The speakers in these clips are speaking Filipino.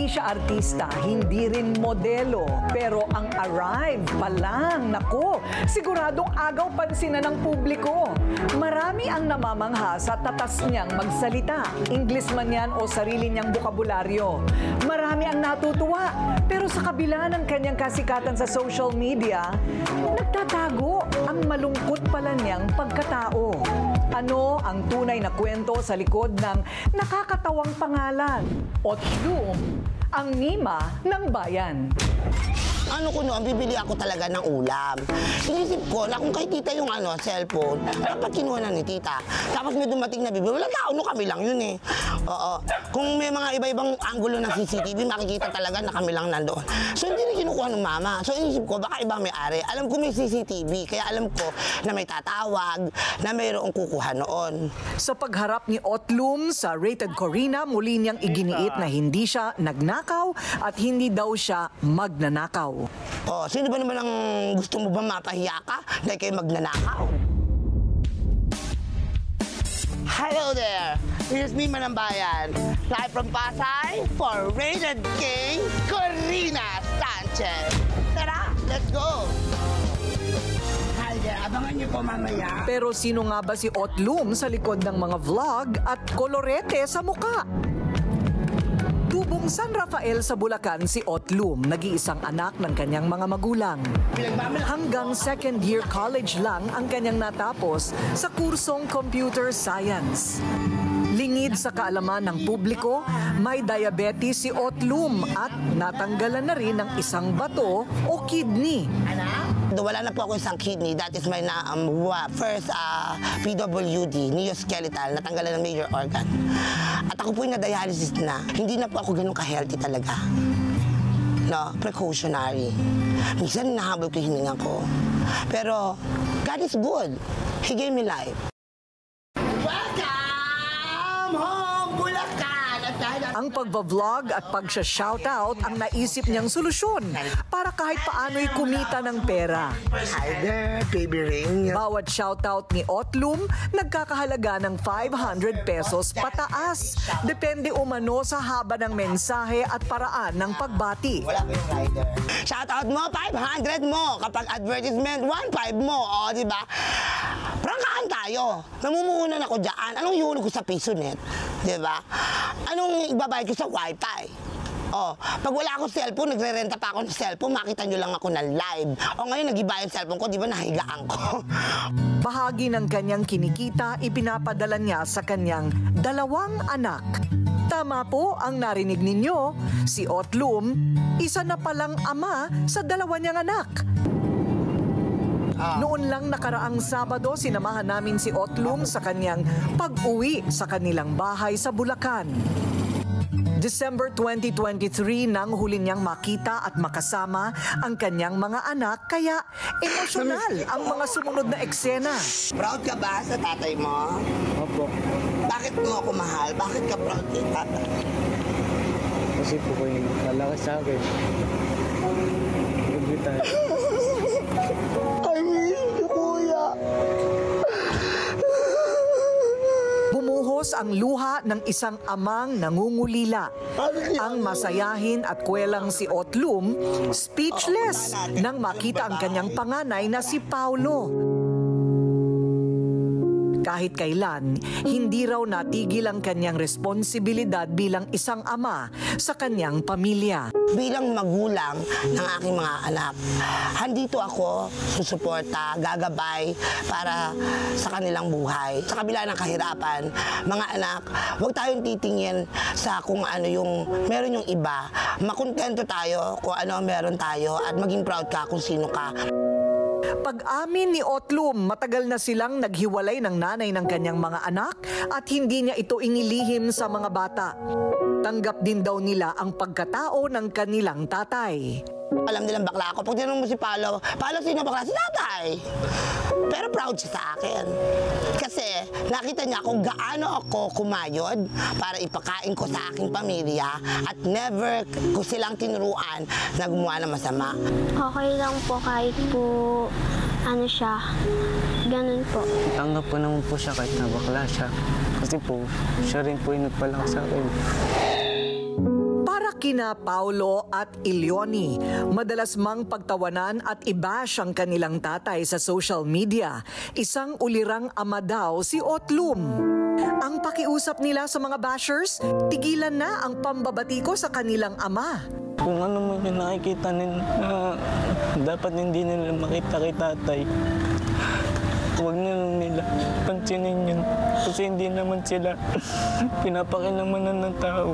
siya artista, hindi rin modelo. Pero ang arrive pa lang, nako, siguradong agaw pansinan ng publiko. Marami ang namamangha sa tatas niyang magsalita. English man yan o sarili niyang bokabularyo. Marami ang natutuwa. Pero sa kabila ng kanyang kasikatan sa social media, nagtatago ang malungkot pala niyang pagkatao. Ano ang tunay na kwento sa likod ng nakakatawang pangalan? Otlum, ang Mima ng Bayan. Ano ko noon, bibili ako talaga ng ulam. Inisip ko na kung kay tita yung cellphone, dapat kinuha na ni tita. Tapos may dumating na bibili, wala tao, no, kami lang yun eh. Oo. Kung may mga iba-ibang angulo ng CCTV, makikita talaga na kami lang nandoon. So hindi rin kinukuha ng mama. So inisip ko, baka ibang may-ari. Alam ko may CCTV, kaya alam ko na may tatawag, na mayroong kukuha noon. Sa pagharap ni Otlum sa Rated Corina, muli niyang iginiit na hindi siya nagnakaw at hindi daw siya magnanakaw. Oh, sino ba naman ang gusto mo ba mapahiya ka dahil kayo magnanakaw? Hello there! Here's Mima ng Bayan. Live from Pasay for Rated King Corina Sanchez. Tara, let's go! Hi there, abangan niyo po mamaya. Pero sino nga ba si Otlum sa likod ng mga vlog at kolorete sa muka? Tubong San Rafael sa Bulacan si Otlum, nag-iisang anak ng kanyang mga magulang. Hanggang second year college lang ang kanyang natapos sa kursong Computer Science. Lingid sa kaalaman ng publiko, may diabetes si Otlum at natanggalan na rin ng isang bato o kidney. Wala na po ako isang kidney. That is my first PWD, neoskeletal, natanggalan ng major organ. At ako po yung na-dialysis na. Hindi na po ako ganun ka-healthy talaga. No, precautionary. Minsan nahabol ko yung hininga ko. Pero God is good. He gave me life. Welcome home, Bulacan! Ang pagbablog at pagsha-shoutout ang naisip niyang solusyon para kahit paano'y kumita ng pera. Hi there, baby ring. Bawat shoutout ni Otlum nagkakahalaga ng 500 pesos pataas. Depende umano sa haba ng mensahe at paraan ng pagbati. Wala ko yung rider. Shoutout mo, 500 mo. Kapag advertisement, 1.5 mo. O, di ba? Prangkaan tayo. Namumuhunan ako dyan. Anong ihulog ko sa PisoNet? Di ba? Anong ibabayad ko sa Wi-Fi? Oh, pag wala akong cellphone, nagre-renta pa ako ng cellphone, makita nyo lang ako ng live. O ngayon, nag-iba yung cellphone ko, di ba nahigaan ko? Bahagi ng kanyang kinikita, ipinapadala niya sa kanyang 2 anak. Tama po ang narinig ninyo, si Otlum, isa na palang ama sa 2 niyang anak. Noon lang nakaraang Sabado, sinamahan namin si Otlum sa kanyang pag-uwi sa kanilang bahay sa Bulacan. December 2023 nang huli niyang makita at makasama ang kanyang mga anak, kaya emosyonal ang mga sumunod na eksena. Proud ka ba sa tatay mo? Opo. Bakit mo ako mahal? Bakit ka proud kay tatay? Kasi po kayo kalaki sa akin. Libre tayo. I miss you, kuya. Bumuhos ang luha ng isang amang nangungulila. Ang masayahin at kwelang si Otlum, speechless nang makita ang kanyang panganay na si Paulo. Kahit kailan, hindi raw natigil ang kanyang responsibilidad bilang isang ama sa kanyang pamilya. Bilang magulang ng aking mga anak, handito ako, susuporta, gagabay para sa kanilang buhay. Sa kabila ng kahirapan, mga anak, huwag tayong titingin sa kung ano yung meron yung iba. Makontento tayo kung ano meron tayo at maging proud ka kung sino ka. Pag-amin ni Otlum, matagal na silang naghiwalay ng nanay ng kanyang mga anak at hindi niya ito inilihim sa mga bata. Tanggap din daw nila ang pagkatao ng kanilang tatay. Alam nilang bakla ako. Pag tinanong mo si Paolo, Paolo, sino bakla? Si tatay. Pero proud siya sa akin. Kasi nakita niya kung gaano ako kumayod para ipakain ko sa aking pamilya at never ko silang tinuruan na gumawa ng masama. Okay lang po kahit po ano siya, ganun po. Tanggap ko naman po siya kahit na bakla siya. Kasi po, siya rin po yung nagpalaki sa akin. Para kina Paulo at Ilioni. Madalas mang pagtawanan at i-bash ang kanilang tatay sa social media. Isang ulirang ama daw si Otlum. Ang pakiusap nila sa mga bashers, tigilan na ang pambabatiko sa kanilang ama. Kung ano man yung nakikita nila, dapat hindi nila makita kay tatay. Huwag na lang nila pansinin yun. Kasi hindi naman sila pinapakilamanan ng tao.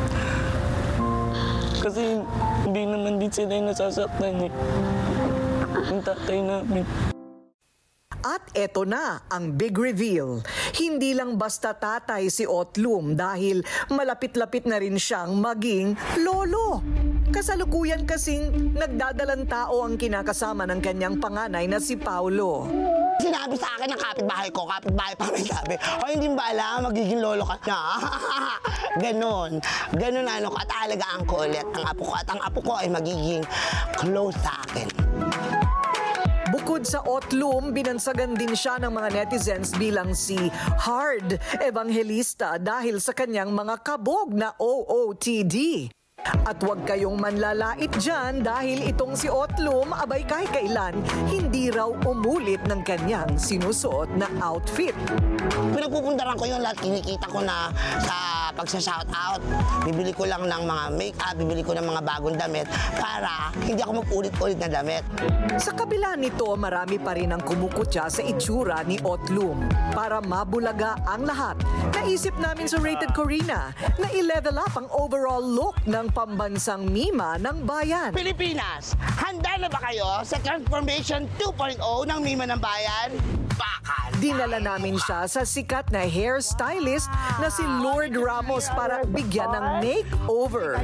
Kasi hindi naman din sila yung nasasaktan eh. Yung tatay namin. At eto na ang big reveal. Hindi lang basta tatay si Otlum dahil malapit-lapit na rin siyang maging lolo. Kasalukuyan kasing nagdadalang tao ang kinakasama ng kanyang panganay na si Paulo. Sinabi sa akin ng kapitbahay pa may sabi, o hindi ba alam, magiging lolo ka na. Ganon ano ko, at alagaan ko ulit ang apo ko, at ang apo ko ay magiging close sa akin. Bukod sa Otlum, binansagan din siya ng mga netizens bilang si Hard Evangelista dahil sa kanyang mga kabog na OOTD. At huwag kayong manlalait dyan dahil itong si Otlum abay kahit kailan hindi raw umulit ng kanyang sinusuot na outfit. Pinagpupuntaran ko yun lahat, kinikita ko na sa pagsa-shoutout. Bibili ko lang ng mga make-up, bibili ko ng mga bagong damit para hindi ako mag-ulit-ulit na damit. Sa kabila nito, marami pa rin ang kumukutya sa itsura ni Otlum. Para mabulaga ang lahat, naisip namin sa Rated Corina na i-level up ang overall look ng pambansang mima ng bayan. Pilipinas, handa na ba kayo sa Transformation 2.0 ng Mima ng Bayan? Bakal! Dinala namin siya sa sikat na hairstylist na si Lord Ramos para bigyan ng makeover.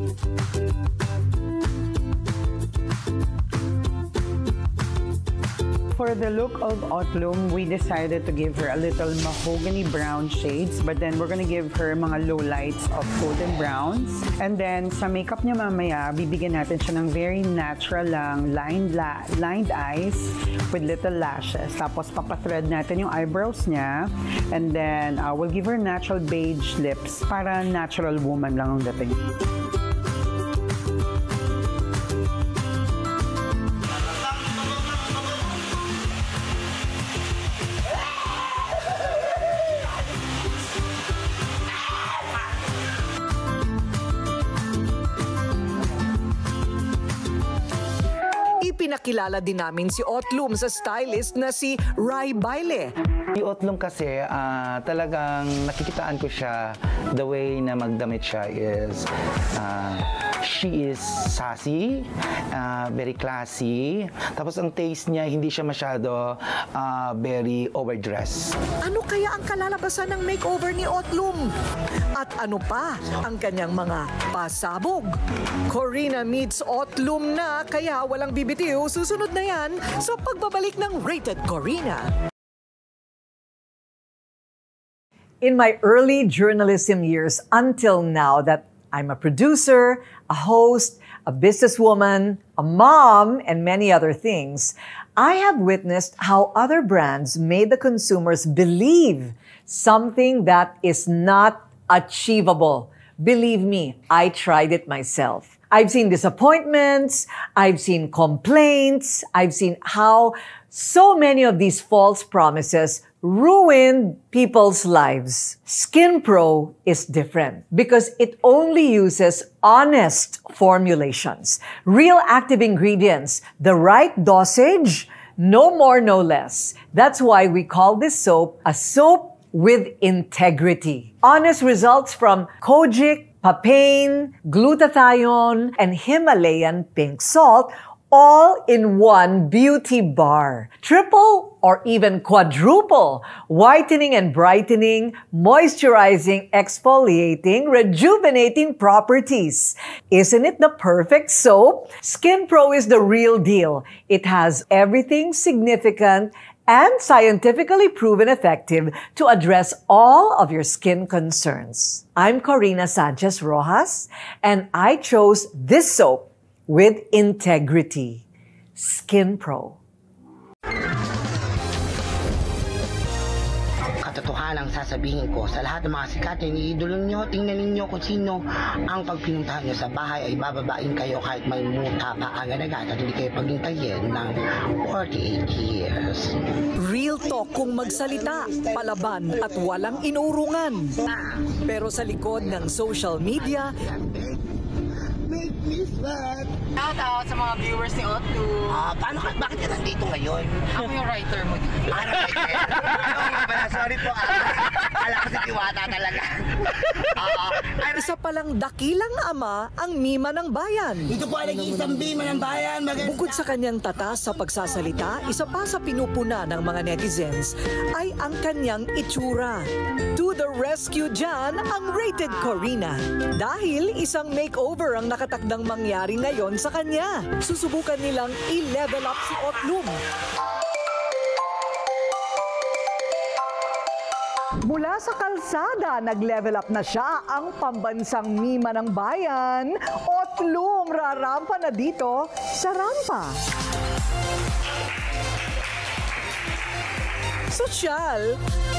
For the look of Otlum, we decided to give her a little mahogany brown shades, but then we're gonna give her mga low lights of golden browns. And then sa makeup niya mamaya, bibigyan natin siya ng very natural lang lined eyes with little lashes. Tapos papathread natin yung eyebrows niya. And then we'll give her natural beige lips para natural woman lang ang dating. Ipinakilala din namin si Otlum sa stylist na si Rai Baile. Si Otlum kasi talagang nakikitaan ko siya, the way na magdamit siya is she is sassy, very classy. Tapos ang taste niya, hindi siya masyado very overdressed. Ano kaya ang kalalabasan ng makeover ni Otlum? At ano pa ang kanyang mga pasabog? Corina meets Otlum na kaya walang bibitiw. Susunod na yan sa pagbabalik ng Rated Corina. In my early journalism years until now that I'm a producer, a host, a businesswoman, a mom, and many other things, I have witnessed how other brands made the consumers believe something that is not achievable. Believe me, I tried it myself. I've seen disappointments, I've seen complaints, I've seen how so many of these false promises ruined people's lives. Skin Pro is different because it only uses honest formulations, real active ingredients, the right dosage, no more, no less. That's why we call this soap a soap with integrity. Honest results from Kojic, papain, glutathione, and Himalayan pink salt, all in one beauty bar. Triple or even quadruple whitening and brightening, moisturizing, exfoliating, rejuvenating properties. Isn't it the perfect soap? Skin Pro is the real deal. It has everything significant and scientifically proven effective to address all of your skin concerns. I'm Corina Sanchez Rojas, and I chose this soap with integrity. Skin Pro. katotohanan ang sasabihin ko sa lahat ng mga sikat na iniidolo nyo. Tingnan ninyo kung sino ang pagpinuntahan nyo sa bahay ay bababain kayo kahit may muta pa agad-agad at hindi kayo paghintayin ng 48 years. Real talk kung magsalita, palaban at walang inurungan. Pero sa likod ng social media, Make me sweat. Shout out sa mga viewers ni Otlu. Bakit ka nandito ngayon? Ako yung writer mo dito. Sorry po. Alam ko si Diwata talaga. isa palang dakilang ama ang Mima ng Bayan. Ito po ay nag-iisang bima ng bayan. Bukod sa kanyang tatas sa pagsasalita, isa pa sa pinupuna ng mga netizens ay ang kanyang itsura. To the rescue dyan ang Rated Corina. Dahil isang makeover ang nakatakdang mangyari ngayon sa kanya. Susubukan nilang i-level up si Otlum. Mula sa kalsada, nag-level up na siya ang pambansang Mima ng Bayan. Otlum, rarampa na dito sa rampa. Sosyal,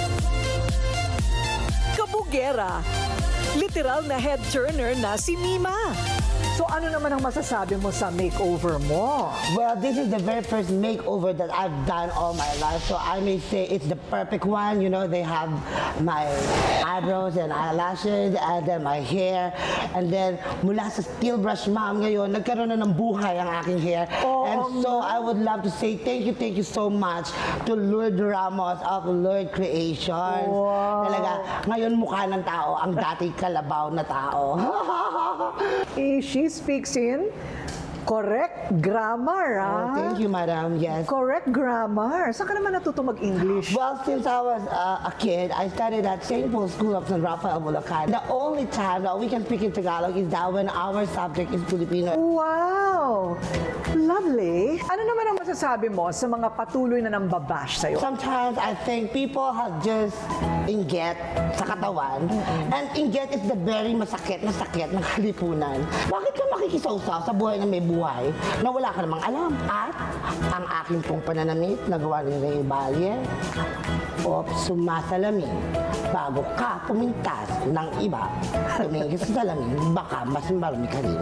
kabugera, literal na head turner na si Mima. So ano naman ang masasabi mo sa makeover mo? Well, this is the very first makeover that I've done all my life. So I may say it's the perfect one. You know, they have my eyebrows and eyelashes and then my hair. And then mula sa steel brush mom ngayon, nagkaroon na ng buhay ang aking hair. And so I would love to say thank you so much to Lourdes Ramos of Lourdes Creations. Talaga, ngayon mukha ng tao ang dati kalabaw na tao. She speaks in correct grammar, Oh, thank you, madam. Yes. Correct grammar. Saan ka naman natuto mag-English? Well, since I was a kid, I studied at St. Paul's School of San Rafael, Bulacan. The only time that we can speak in Tagalog is that when our subject is Filipino. Wow! Lovely. Ano naman ang masasabi mo sa mga patuloy na nambabash sa'yo? Sometimes I think people have just inget sa katawan. And inget is the very masakit na sakit ng kalipunan. Bakit ka makikisawsaw sa buhay na may buhay na wala ka namang alam? At ang aking pong pananamit na gawa ni Ray Balye, o sumasalamin bago ka pumintas ng iba. Tumingin sa salamin, baka mas marami ka rin.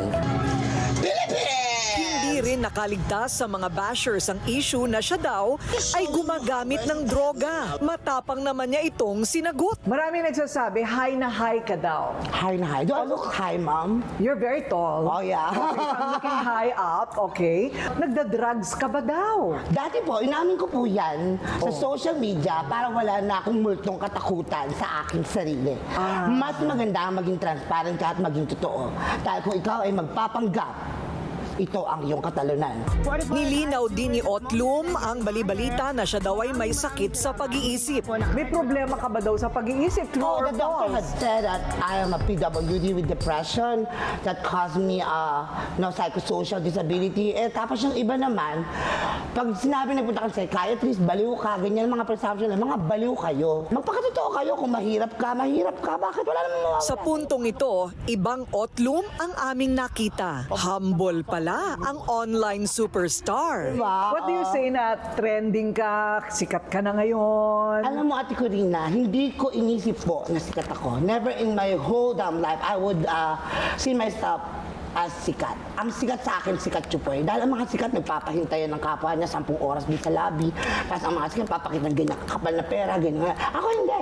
Hindi rin nakaligtas sa mga bashers ang issue na siya daw ay gumagamit ng droga. Matapang naman niya itong sinagot. Maraming nagsasabi, high na high ka daw. Hi na hi. Do I look high, ma'am? You're very tall. Oh, yeah. Okay, so I'm looking high up, okay. Nagda-drugs ka ba daw? Dati po, inamin ko po yan sa social media para wala na akong multong katakutan sa aking sarili. Mas maganda ang maging transparent ka at maging totoo. Dahil kung ikaw ay magpapanggap, ito ang iyong katalunan. Nilinaw din ni Otlum ang balibalita na siya daw ay may sakit sa pag-iisip. May problema ka ba daw sa pag-iisip? True Oh, or the doctor had false? said that I am a PWD with depression that caused me psychosocial disability. Eh, tapos yung iba naman, pag sinabi nagpunta ka sa psychiatrist, baliw ka, ganyan mga presumption, mga baliw kayo. Magpakatotoo kayo kung mahirap ka. Bakit? Wala naman mawawala. Sa puntong ito, ibang Otlum ang aming nakita. Humble pala ang online superstar. Diba? What do you say na trending ka, sikat ka na ngayon? Alam mo, Ate Corina, hindi ko inisip po na sikat ako. Never in my whole damn life I would see myself as sikat. Ang sikat sa akin, sikat Chupoy. Dahil ang mga sikat nagpapahintayan ng kapwa niya 10 oras din sa lobby. Tapos ang mga sikat papakita ng ganyan kakapal na pera, ganyan. Ako hindi.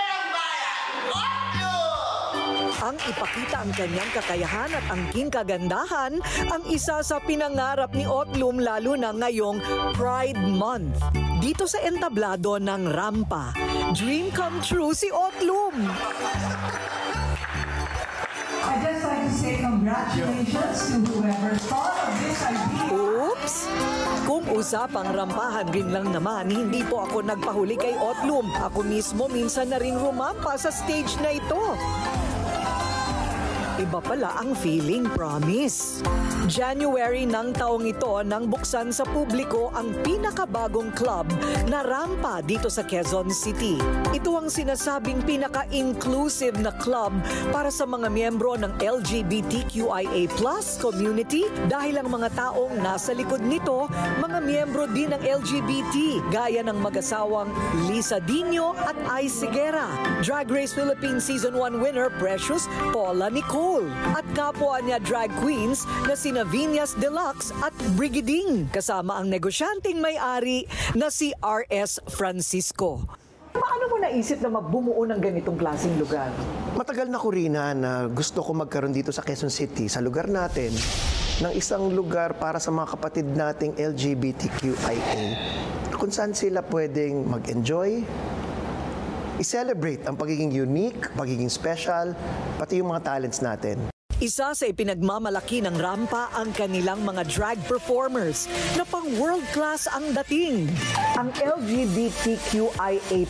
Ang ipakita ang kanyang kakayahan at angking kagandahan ang isa sa pinangarap ni Otlum lalo na ngayong Pride Month. Dito sa entablado ng rampa, dream come true si Otlum. I'd just like to say congratulations to whoever thought of this idea. Oops! Kung usapang rampahan rin lang naman, hindi po ako nagpahuli kay Otlum. Ako mismo minsan na ring rumampa sa stage na ito. iba pala ang feeling, promise. January ng taong ito nang buksan sa publiko ang pinakabagong club na Rampa dito sa Quezon City. Ito ang sinasabing pinaka-inclusive na club para sa mga miyembro ng LGBTQIA+ community dahil ang mga taong nasa likod nito, mga miyembro din ng LGBT gaya ng mag-asawang Lisa Dino at Ice Sigera, Drag Race Philippines Season 1 winner Precious Paula Nicole, at kapwa niya drag queens na sina Viñas Deluxe at Brigiding, kasama ang negosyanteng may-ari na si R.S. Francisco. Paano mo naisip na magbumuo ng ganitong klaseng lugar? Matagal na ko rin na gusto ko magkaroon dito sa Quezon City, sa lugar natin, ng isang lugar para sa mga kapatid nating LGBTQIA, kung saan sila pwedeng mag-enjoy, i-celebrate ang pagiging unique, pagiging special, pati yung mga talents natin. Isa sa ipinagmamalaki ng Rampa ang kanilang mga drag performers na pang world class ang dating. Ang LGBTQIA+,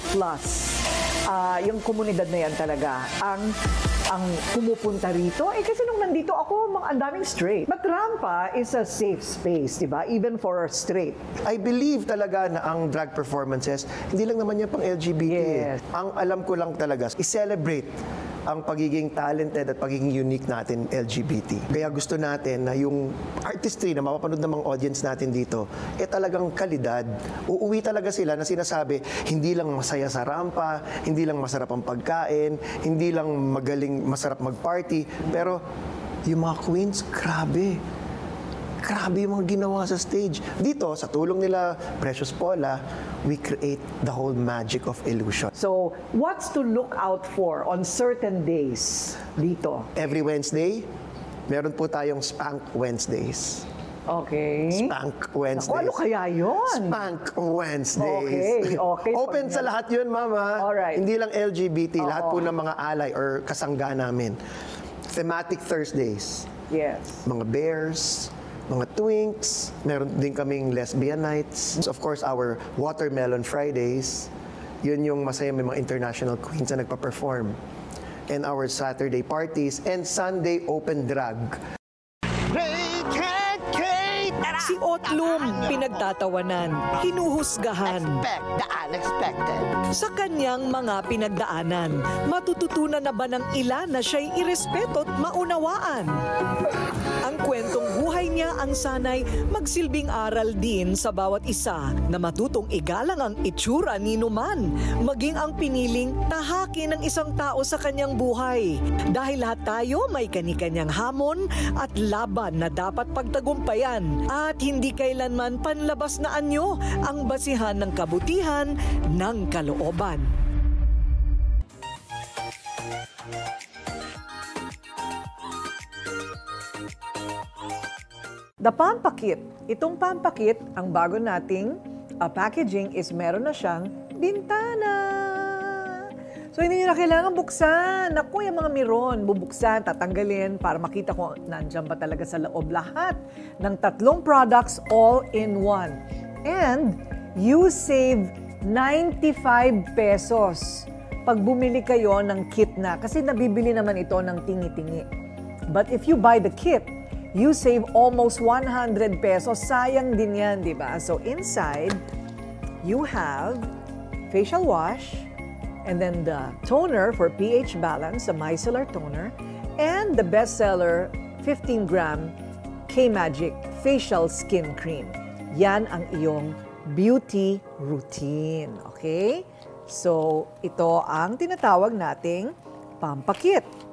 yung komunidad na yan talaga, ang pumupunta rito, kasi nung nandito ako, ang daming straight. But Rampa is a safe space, di ba? Even for straight. I believe talaga na ang drag performances, hindi lang naman yan pang LGBT. Yes. Ang alam ko lang talaga, i-celebrate ang pagiging talented at pagiging unique natin LGBT. Kaya gusto natin na yung artistry na mapapanood ng mga audience natin dito, talagang kalidad. Uuwi talaga sila na sinasabi, hindi lang masaya sa Rampa, hindi lang masarap ang pagkain, hindi lang magaling, masarap mag-party, pero yung mga queens, grabe. Grabe yung mga ginawa sa stage. Dito, sa tulong nila, Precious Paula, we create the whole magic of illusion. So, what's to look out for on certain days dito? Every Wednesday, meron po tayong Spank Wednesdays. Okay. Spank Wednesdays. Ano kaya yun? Spank Wednesdays. Okay. Open sa lahat yun, Mama. Alright. Hindi lang LGBT, lahat po ng mga alay or kasangga namin. Thematic Thursdays. Yes. Mga bears, mga twinks, meron din kaming lesbian nights. Of course, our Watermelon Fridays. Yun yung masaya, may mga international queens na nagpa-perform. And our Saturday parties and Sunday open drag. Si Otlum pinagtatawanan, hinuhusgahan. Expect the unexpected. Sa kanyang mga pinagdaanan, matututunan na ba ng ilan na siya'y irespeto at maunawaan? Ang kwentong buhay niya ang sanay magsilbing aral din sa bawat isa na matutong igalang ang itsura ni Numan, maging ang piniling tahakin ng isang tao sa kanyang buhay. Dahil lahat tayo may kani-kanyang hamon at laban na dapat pagtagumpayan at hindi kailanman panlabas na anyo ang basihan ng kabutihan ng kalooban. The Pampakit. Itong Pampakit, ang bago nating packaging is meron na siyang bintana. So, hindi nyo na kailangan buksan. Naku, yung mga miron, bubuksan, tatanggalin para makita kung nandyan ba talaga sa loob lahat ng 3 products all in one. And you save 95 pesos pag bumili kayo ng kit na. Kasi nabibili naman ito ng tingi-tingi. But if you buy the kit, you save almost 100 pesos. Sayang din yan, di ba? So inside, you have facial wash, and then the toner for pH balance, the micellar toner, and the bestseller 15-gram K-Magic Facial Skin Cream. Yan ang iyong beauty routine. Okay? So, ito ang tinatawag nating Pampakit.